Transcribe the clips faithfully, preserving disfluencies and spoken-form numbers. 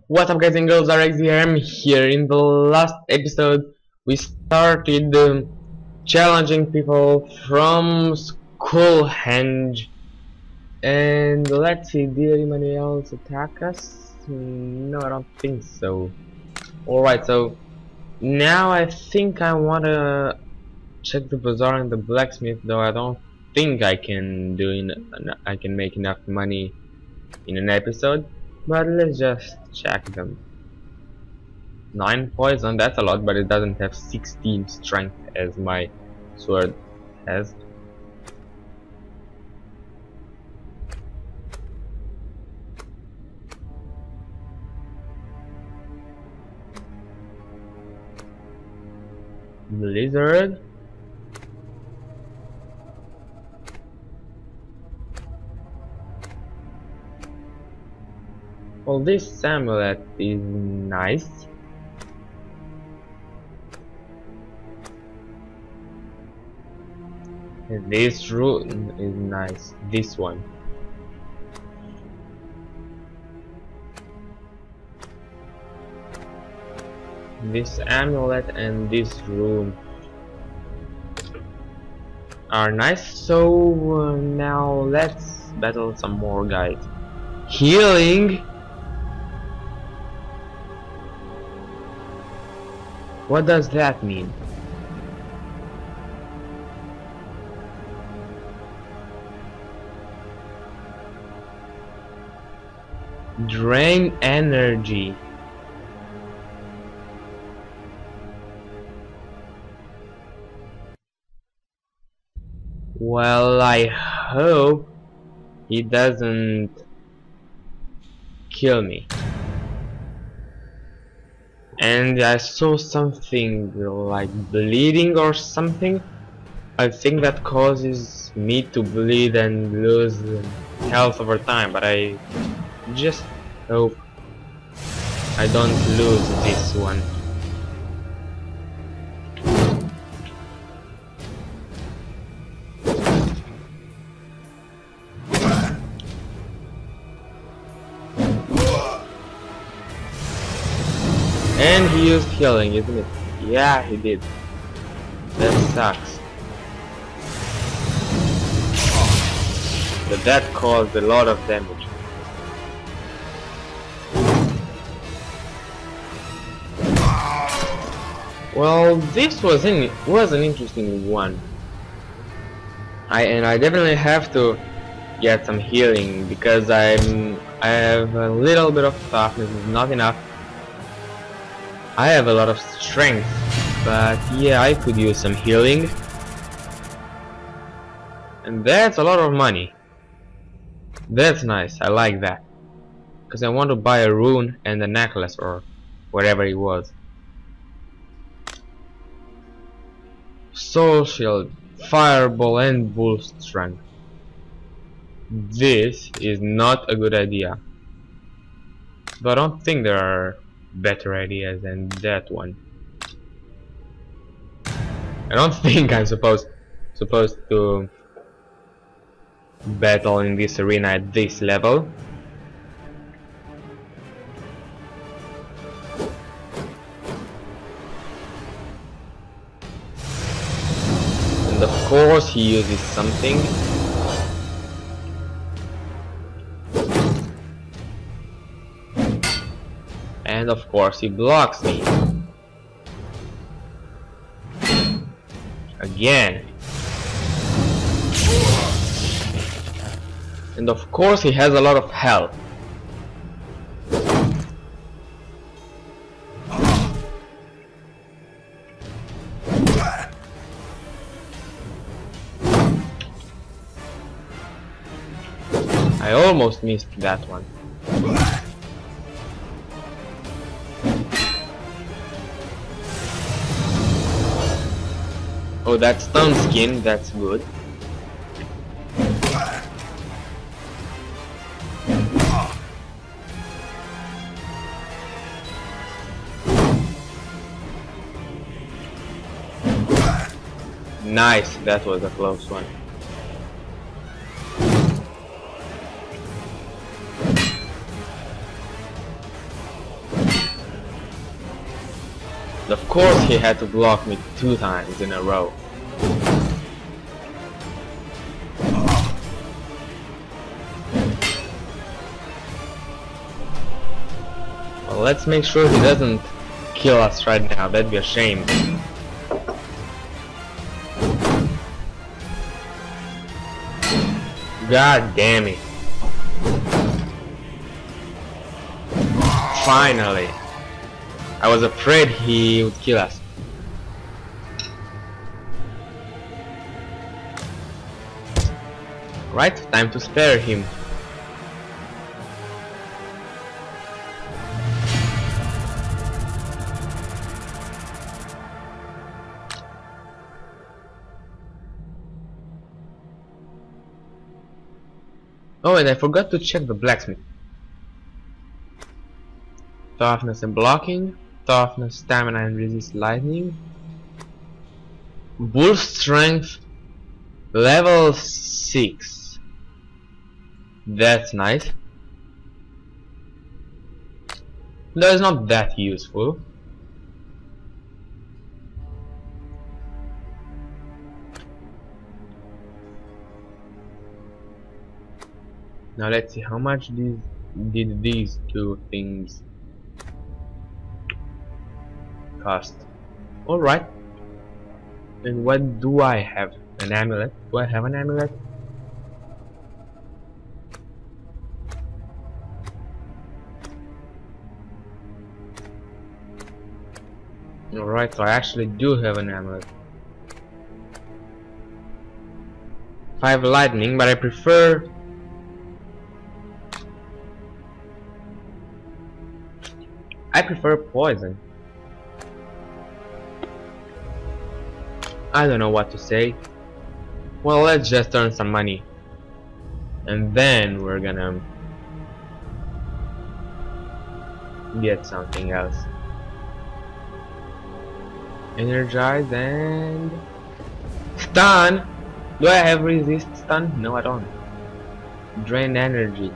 What's up guys and girls, R X here. I'm here. In the last episode we started um, challenging people from Skullhenge, and let's see, did anybody else attack us? No, I don't think so. Alright, so now I think I wanna check the bazaar and the blacksmith, though I don't think I can do in I can make enough money in an episode. But let's just check them. nine poison, that's a lot, but it doesn't have sixteen strength as my sword has. Blizzard. Well, this amulet is nice. And this rune is nice. This one. This amulet and this rune are nice. So uh, now let's battle some more guys. Healing. What does that mean? Drain energy. Well, I hope he doesn't kill me. And I saw something like bleeding or something. I think that causes me to bleed and lose health over time, but I just hope I don't lose this one. And he used healing, isn't it? Yeah, he did. That sucks. But that caused a lot of damage. Well, this was in was an interesting one. I and I definitely have to get some healing because I'm I have a little bit of toughness, not enough. I have a lot of strength, but yeah, I could use some healing. And that's a lot of money. That's nice, I like that. Because I want to buy a rune and a necklace or whatever it was. Soul shield, fireball and bull strength. This is not a good idea. But I don't think there are better ideas than that one. I don't think I'm supposed supposed to battle in this arena at this level. And of course he uses something. And of course he blocks me. Again. And of course he has a lot of health. I almost missed that one. Oh, that's stun skin, that's good. Nice, that was a close one. Of course he had to block me two times in a row. Well, let's make sure he doesn't kill us right now, that'd be a shame. God damn it. Finally. I was afraid he would kill us. Right, time to spare him. Oh, and I forgot to check the blacksmith. Toughness and blocking, toughness, stamina and resist lightning. Bull strength level six. That's nice. That is not that useful. Now let's see how much these did these two things cost. Alright. And what do I have? An amulet? Do I have an amulet? Alright, so I actually do have an amulet. Five lightning, but I prefer I prefer poison. I don't know what to say. Well, let's just earn some money, and then we're gonna get something else. Energize and stun. Do I have resist stun? No, I don't. Drain energy.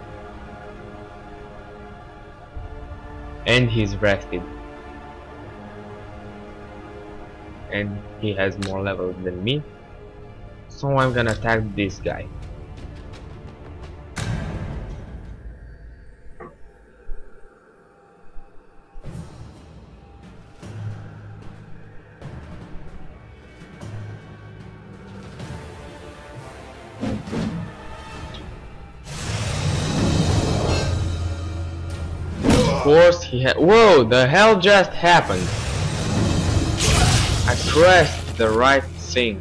And he's rested. And he has more levels than me. So I'm gonna attack this guy. Of course he had. Whoa, the hell just happened? I pressed the right thing.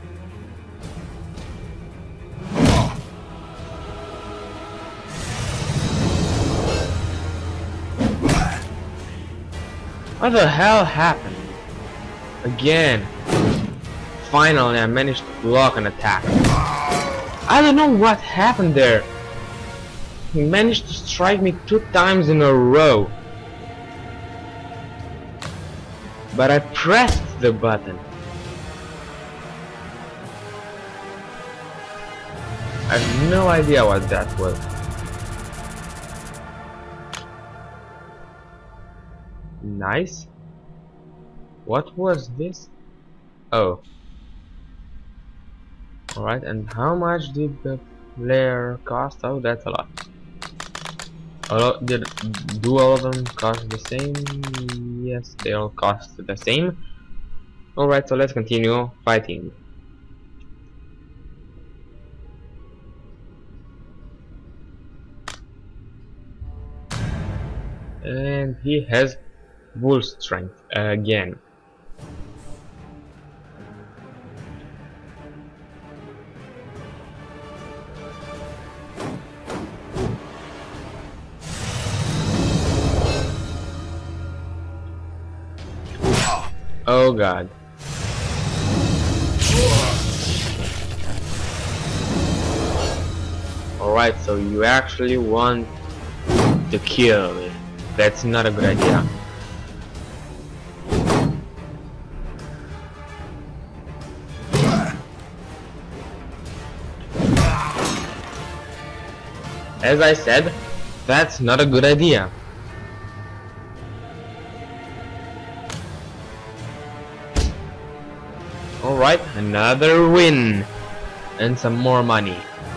What the hell happened? Again. Finally I managed to block an attack. I don't know what happened there. He managed to strike me two times in a row. But I pressed the button. I have no idea what that was. Nice. What was this? Oh. Alright, and how much did the player cost? Oh, that's a lot. All, did do all of them cost the same? Yes, they all cost the same. Alright, so let's continue fighting. And he has bull strength again. Oh god. Alright, so you actually want to kill me. That's not a good idea. As I said, that's not a good idea. Alright, another win! And some more money.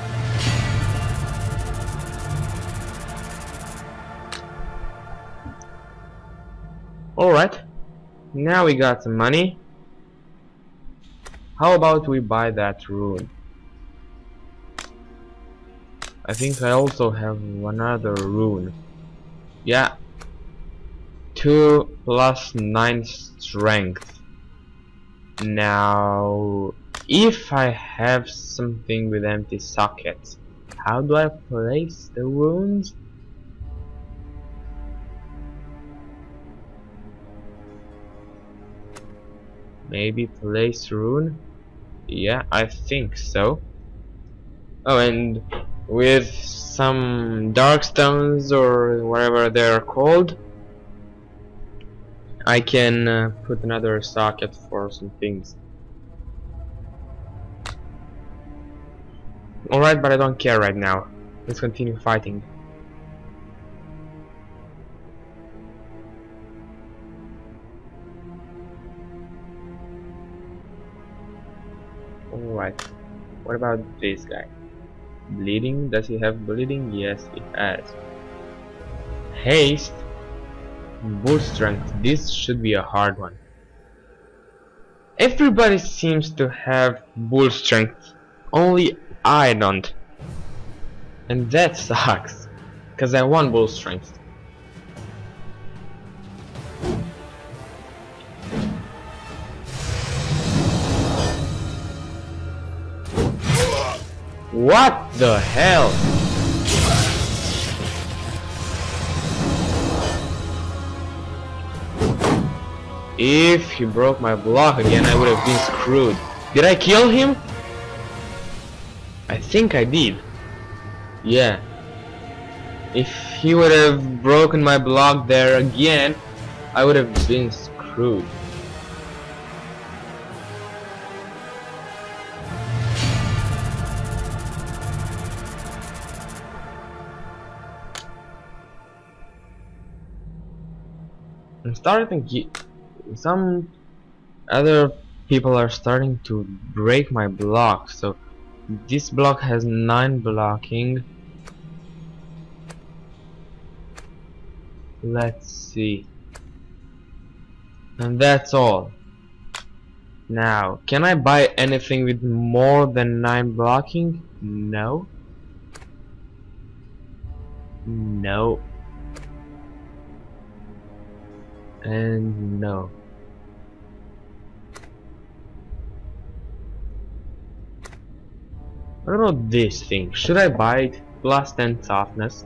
Alright, now we got some money. How about we buy that rune? I think I also have another rune. Yeah. two plus nine strength. Now, if I have something with empty sockets, how do I place the runes? Maybe place rune? Yeah, I think so. Oh, and with some dark stones or whatever they're called, I can uh, put another socket for some things. Alright, but I don't care right now. Let's continue fighting. Alright, what about this guy? Bleeding? Does he have bleeding? Yes, he has. Haste? Bull strength. This should be a hard one. Everybody seems to have bull strength, only I don't. And that sucks, cause I want bull strength. What the hell? If he broke my block again, I would have been screwed. Did I kill him? I think I did. Yeah. If he would have broken my block there again, I would have been screwed. I'm starting to get some other people are starting to break my block. So this block has nine blocking. Let's see. And that's all. Now, can I buy anything with more than nine blocking? No. No. And no. What about this thing? Should I buy it? Plus ten toughness,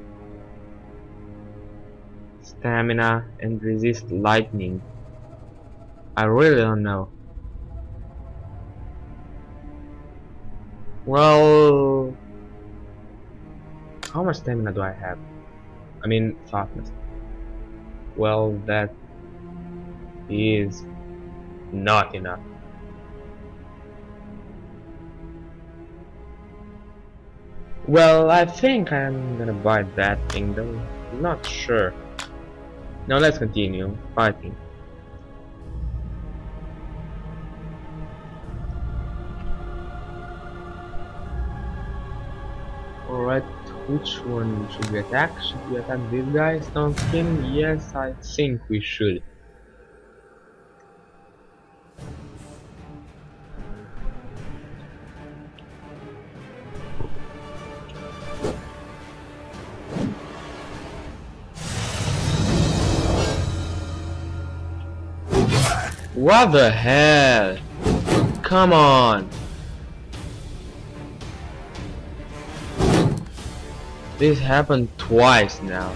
stamina, and resist lightning. I really don't know. Well, how much stamina do I have? I mean toughness. Well, that is not enough. Well, I think I'm gonna buy that thing though. I'm not sure. Now let's continue fighting. Alright, which one should we attack? Should we attack this guy, Stone Skin? Yes, I think we should. What the hell? Come on! This happened twice now.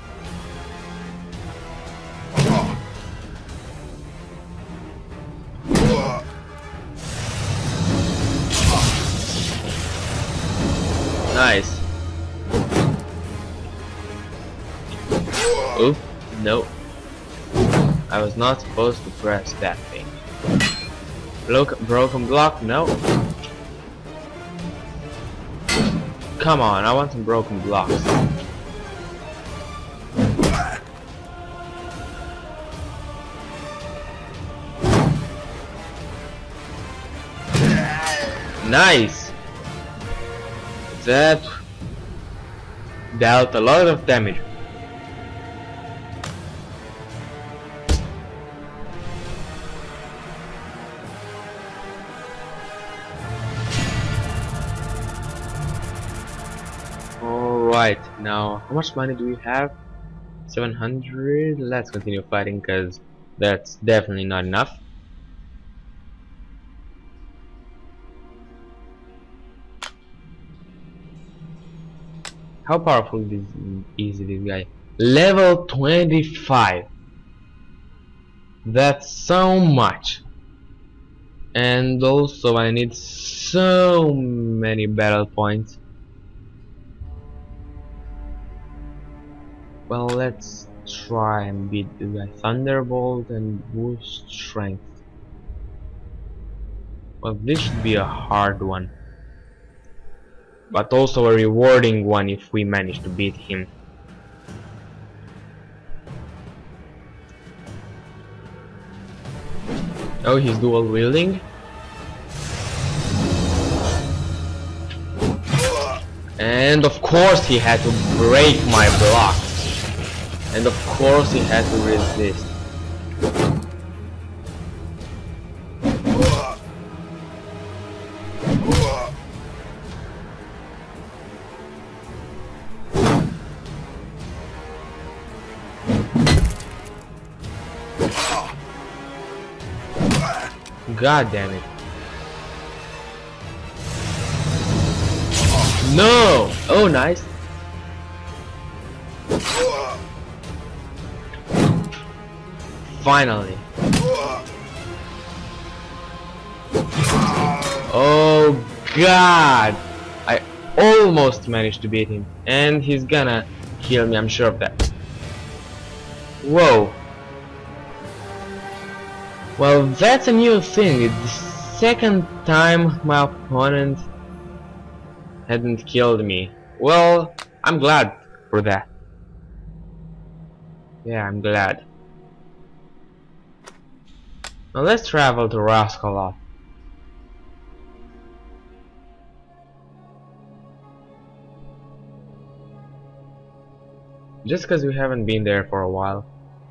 Nice. Oop, nope. I was not supposed to press that thing. Look, broken block, no. Come on, I want some broken blocks. Nice! That dealt a lot of damage. Alright, now how much money do we have? seven hundred. Let's continue fighting because that's definitely not enough. How powerful is, is this guy? Level twenty-five. That's so much. And also I need so many battle points. Well, let's try and beat the guy. Thunderbolt and boost strength. Well, this should be a hard one, but also a rewarding one if we manage to beat him. Oh, he's dual wielding. And of course he had to break my block. And of course he had to resist. God damn it. No! Oh, nice. Finally. Oh God! I almost managed to beat him, and he's gonna kill me, I'm sure of that. Whoa. Well, that's a new thing. It's the second time my opponent hadn't killed me. Well, I'm glad for that. Yeah, I'm glad. Now let's travel to Rascalot. Just because we haven't been there for a while.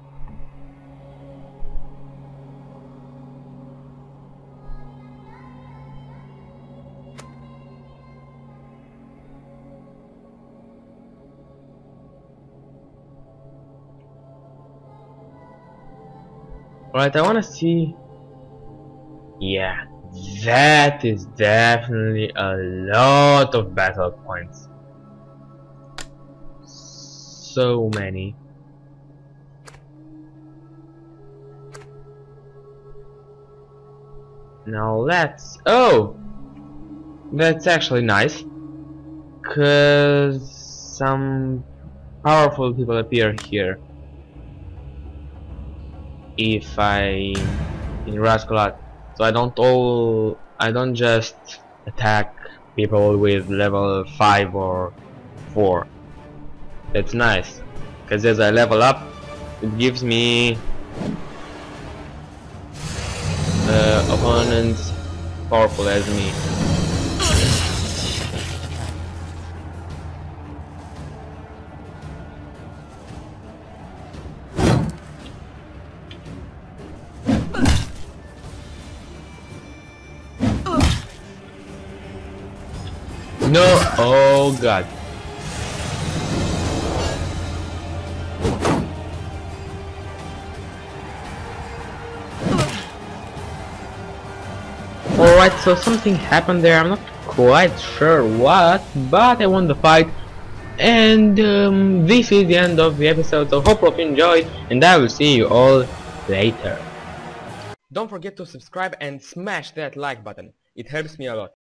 Alright, I wanna see. Yeah, that is definitely a lot of battle points. So many. Now let's. Oh! That's actually nice. Cause some powerful people appear here. If I in Rascalot, so I don't all I don't just attack people with level five or four. That's nice, because as I level up, it gives me uh, opponents powerful as me. No! Oh God! Alright, so something happened there. I'm not quite sure what, but I won the fight. And um, this is the end of the episode, so hope you enjoyed, and I will see you all later. Don't forget to subscribe and smash that like button. It helps me a lot.